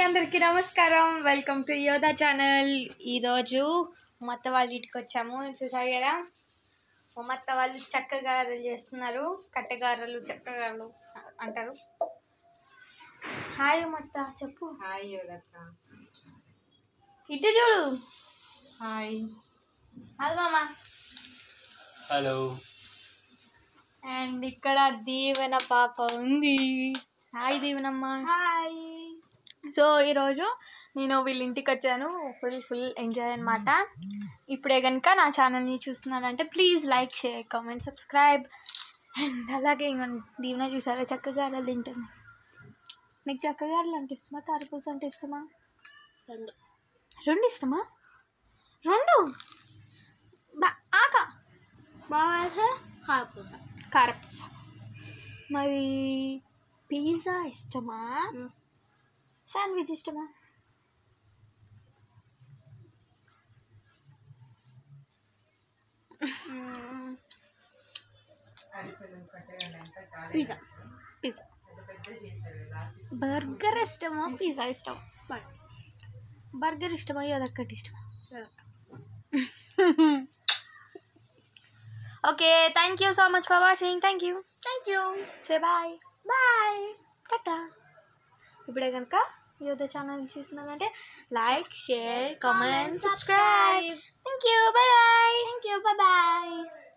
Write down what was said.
అందరికీ నమస్కారం. Welcome to Yodha channel. ఈరోజు మా అత్త వాళ్ళ ఇంటికి వచ్చాము. చూసారు కదా, మా అత్త వాళ్ళు చక్కగారలు చేస్తున్నారు. కట్టెగారలు చక్కగారలు అంటారు. హాయ్ మా అత్త, చెప్పు. హాయ్ యోగత్త. ఇటు చూడు. హాయ్. అది మామ. హలో. అండ్ ఇక్కడ దీవెన పాప ఉంది. హాయ్ దీవెనమ్మ. హాయ్. సో ఈరోజు నేను వీళ్ళ ఇంటికి వచ్చాను. ఫుల్ ఎంజాయ్ అనమాట. ఇప్పుడే కనుక నా ఛానల్ని చూస్తున్నారంటే please like, share, comment, subscribe. And అలాగే దీవెన చూసారా చక్కగారలు తింటుంది. నీకు చక్కగారలు అంటే ఇష్టమా, కారపూస అంటే ఇష్టమా? రెండు ఇష్టమా? రెండు ఆక బాగా కారపూస. మరి పిజ్జా ఇష్టమా, శాండ్విచ్ ఇష్టమా? పిజ్జా. పిజ్జా. బర్గర్ ఇష్టమా, పిజ్జా ఇష్టమా? బర్గర్ ఇష్టమా, అదొక్కటి ఇష్టమా? Okay, thank you so much for watching. Thank you. Say bye. టాటా. ఇప్పుడే కనుక యోధా ఛానల్ చూస్తున్నారంటే like, share, comment, subscribe. Thank you. Bye.